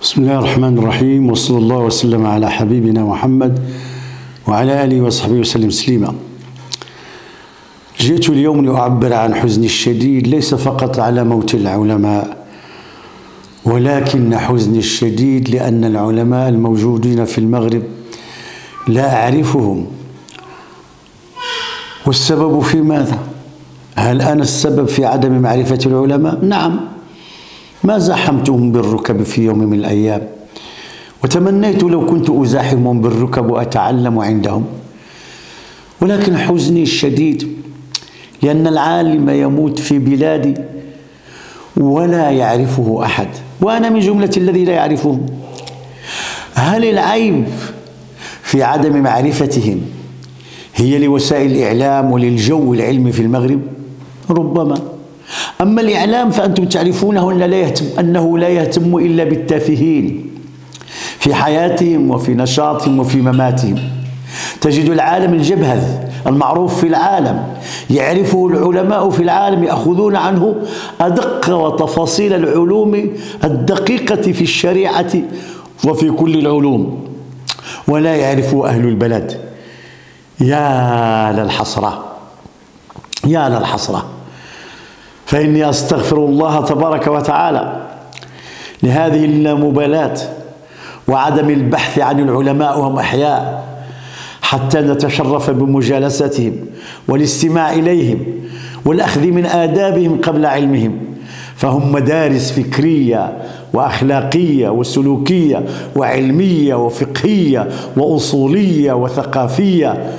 بسم الله الرحمن الرحيم، وصلى الله وسلم على حبيبنا محمد وعلى آله وصحبه وسلم تسليما. جئت اليوم لأعبر عن حزني الشديد ليس فقط على موت العلماء، ولكن حزني الشديد لأن العلماء الموجودين في المغرب لا أعرفهم. والسبب في ماذا؟ هل أنا السبب في عدم معرفة العلماء؟ نعم، ما زاحمتهم بالركب في يوم من الأيام، وتمنيت لو كنت أزاحمهم بالركب وأتعلم عندهم، ولكن حزني الشديد لأن العالم يموت في بلادي ولا يعرفه أحد، وأنا من جملة الذي لا يعرفهم. هل العيب في عدم معرفتهم هي لوسائل الإعلام وللجو العلمي في المغرب؟ ربما. أما الإعلام فأنتم تعرفونه أنه لا يهتم إلا بالتافهين في حياتهم وفي نشاطهم وفي مماتهم. تجد العالم الجبهذ المعروف في العالم يعرفه العلماء في العالم، يأخذون عنه أدق وتفاصيل العلوم الدقيقة في الشريعة وفي كل العلوم، ولا يعرفه أهل البلد. يا للحسرة، يا للحسرة. فإني أستغفر الله تبارك وتعالى لهذه اللامبالاة وعدم البحث عن العلماء وهم أحياء حتى نتشرف بمجالستهم والاستماع إليهم والأخذ من آدابهم قبل علمهم، فهم مدارس فكرية وأخلاقية وسلوكية وعلمية وفقهية وأصولية وثقافية.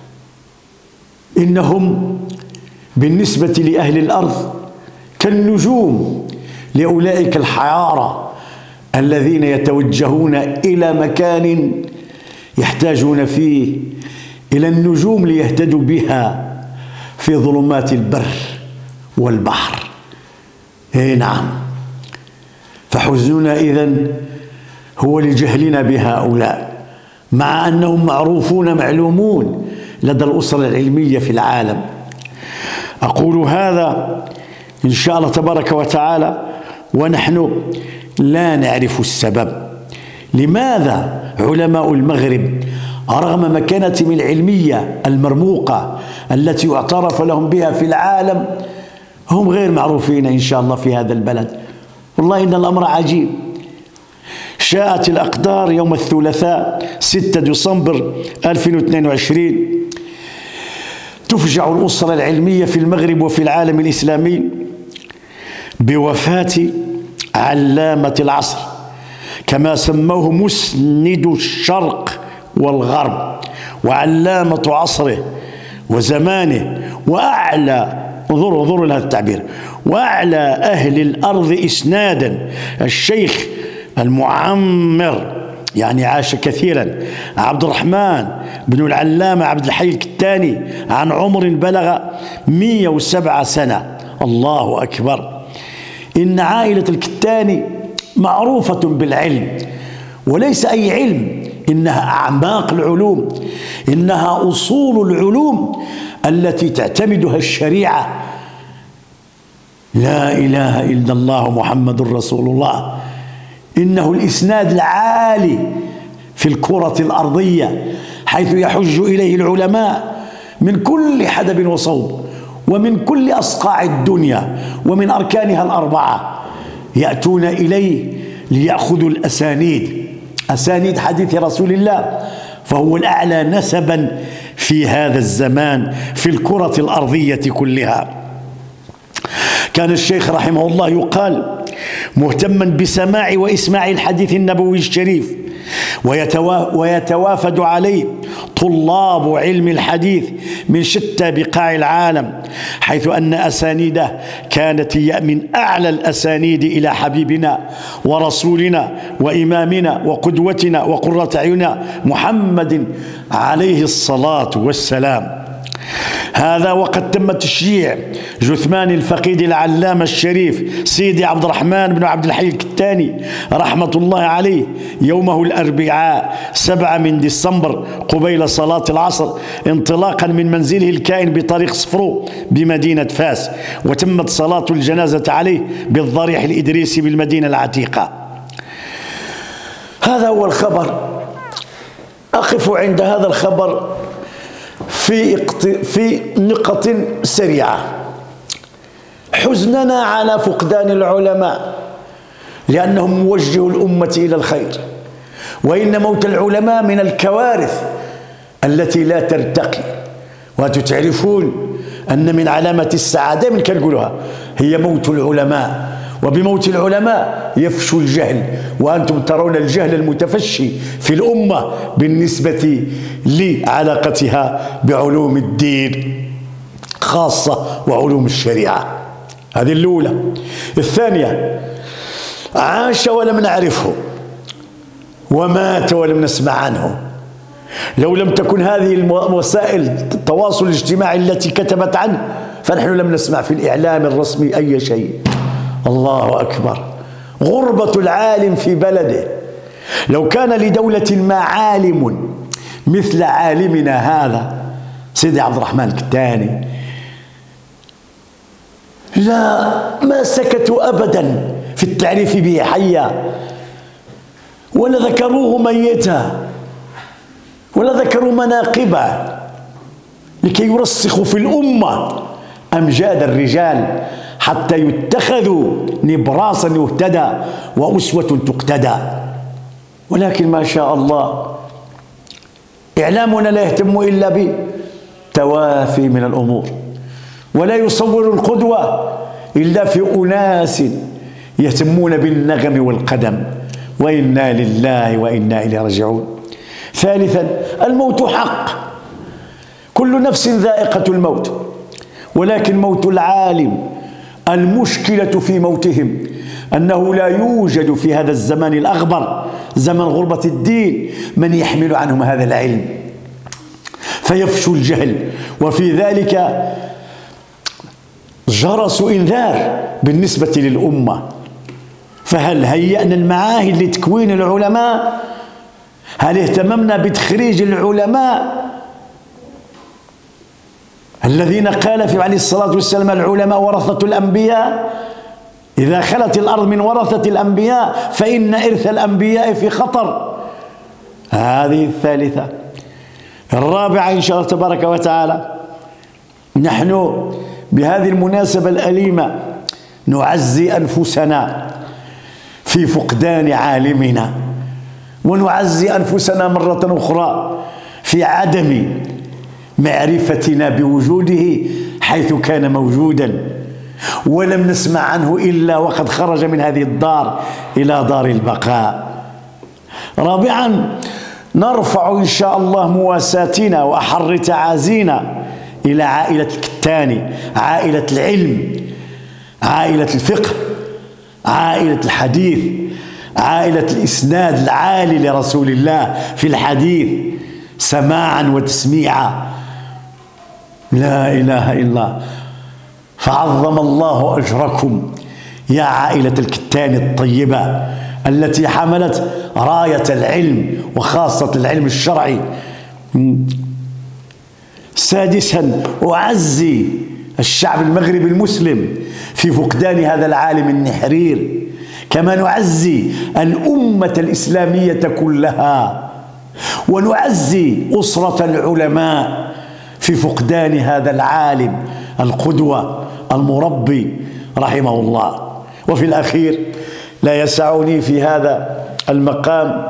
إنهم بالنسبة لأهل الأرض كالنجوم لأولئك الحيارى الذين يتوجهون إلى مكان يحتاجون فيه إلى النجوم ليهتدوا بها في ظلمات البر والبحر. نعم، فحزننا إذن هو لجهلنا بهؤلاء، مع أنهم معروفون معلومون لدى الأسرة العلمية في العالم. أقول هذا إن شاء الله تبارك وتعالى ونحن لا نعرف السبب. لماذا علماء المغرب رغم مكانتهم العلمية المرموقة التي اعترف لهم بها في العالم هم غير معروفين إن شاء الله في هذا البلد؟ والله إن الأمر عجيب. شاءت الأقدار يوم الثلاثاء 6 ديسمبر 2022 تفجع الأسرة العلمية في المغرب وفي العالم الإسلامي بوفاة علامة العصر، كما سموه مسند الشرق والغرب وعلامة عصره وزمانه وأعلى، انظروا لهذا التعبير، وأعلى أهل الأرض إسنادا، الشيخ المعمر، يعني عاش كثيرا، عبد الرحمن بن العلامة عبد الحي الكتاني، عن عمر بلغ 107 سنة. الله أكبر. إن عائلة الكتاني معروفة بالعلم، وليس أي علم، إنها أعماق العلوم، إنها أصول العلوم التي تعتمدها الشريعة. لا إله إلا الله محمد رسول الله. إنه الإسناد العالي في الكرة الأرضية، حيث يحج إليه العلماء من كل حدب وصوب ومن كل أصقاع الدنيا ومن أركانها الأربعة، يأتون إليه ليأخذوا الأسانيد، أسانيد حديث رسول الله، فهو الأعلى نسبا في هذا الزمان في الكرة الأرضية كلها. كان الشيخ رحمه الله يقال مهتما بسماع وإسماع الحديث النبوي الشريف، ويتوافد عليه طلاب علم الحديث من شتى بقاع العالم، حيث أن أسانيده كانت هي من أعلى الأسانيد إلى حبيبنا ورسولنا وإمامنا وقدوتنا وقرة أعيننا محمد عليه الصلاة والسلام. هذا وقد تم تشييع جثمان الفقيد العلامة الشريف سيدي عبد الرحمن بن عبد الحي الكتاني رحمة الله عليه يومه الأربعاء 7 من ديسمبر قبيل صلاة العصر، انطلاقا من منزله الكائن بطريق صفرو بمدينة فاس، وتمت صلاة الجنازة عليه بالضريح الإدريسي بالمدينة العتيقة. هذا هو الخبر. أقف عند هذا الخبر في نقط سريعة. حزننا على فقدان العلماء لأنهم موجه الأمة إلى الخير، وإن موت العلماء من الكوارث التي لا ترتقي. وتعرفون أن من علامة السعادة من كنقولها هي موت العلماء، وبموت العلماء يفشو الجهل، وأنتم ترون الجهل المتفشي في الأمة بالنسبة لعلاقتها بعلوم الدين خاصة وعلوم الشريعة. هذه الأولى. الثانية، عاش ولم نعرفه ومات ولم نسمع عنه. لو لم تكن هذه وسائل التواصل الاجتماعي التي كتبت عنه فنحن لم نسمع في الإعلام الرسمي أي شيء. الله أكبر. غربة العالم في بلده. لو كان لدولة ما عالم مثل عالمنا هذا سيدي عبد الرحمن الكتاني لا ما سكتوا أبدا في التعريف به حيا، ولا ذكروه ميتا، ولا ذكروا مناقبه لكي يرسخوا في الأمة أمجاد الرجال حتى يتخذوا نبراسا يهتدى وأسوة تقتدى. ولكن ما شاء الله إعلامنا لا يهتم إلا بالتوافي من الأمور، ولا يصور القدوة إلا في أناس يهتمون بالنغم والقدم، وإنا لله وإنا إليه راجعون. ثالثا، الموت حق، كل نفس ذائقة الموت، ولكن موت العالم المشكلة في موتهم أنه لا يوجد في هذا الزمان الأغبر زمن غربة الدين من يحمل عنهم هذا العلم، فيفشو الجهل. وفي ذلك جرس إنذار بالنسبة للأمة. فهل هيأنا المعاهد لتكوين العلماء؟ هل اهتممنا بتخريج العلماء الذين قال في عليه الصلاة والسلام العلماء ورثة الأنبياء؟ إذا خلت الأرض من ورثة الأنبياء فإن إرث الأنبياء في خطر. هذه الثالثة. الرابعة إن شاء الله تبارك وتعالى، نحن بهذه المناسبة الأليمة نعزي أنفسنا في فقدان عالمنا، ونعزي أنفسنا مرة أخرى في عدم معرفتنا بوجوده حيث كان موجودا، ولم نسمع عنه إلا وقد خرج من هذه الدار إلى دار البقاء. رابعا، نرفع إن شاء الله مواساتنا وأحر تعازينا إلى عائلة الكتاني، عائلة العلم، عائلة الفقه، عائلة الحديث، عائلة الإسناد العالي لرسول الله في الحديث سماعا وتسميعا. لا إله إلا الله. فعظم الله أجركم يا عائلة الكتاني الطيبة التي حملت راية العلم وخاصة العلم الشرعي. سادسا، أعزي الشعب المغربي المسلم في فقدان هذا العالم النحرير، كما نعزي الأمة الإسلامية كلها، ونعزي أسرة العلماء في فقدان هذا العالم القدوة المربي رحمه الله. وفي الأخير، لا يسعني في هذا المقام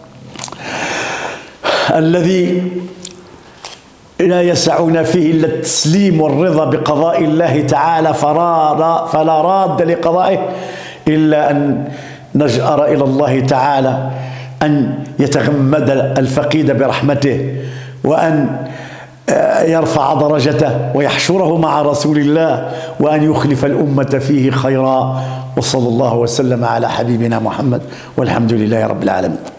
الذي لا يسعنا فيه إلا التسليم والرضا بقضاء الله تعالى، فلا راد لقضائه إلا أن نجأر إلى الله تعالى أن يتغمد الفقيد برحمته، وأن يرفع درجته ويحشره مع رسول الله، وأن يخلف الأمة فيه خيرا. وصلى الله وسلم على حبيبنا محمد، والحمد لله رب العالمين.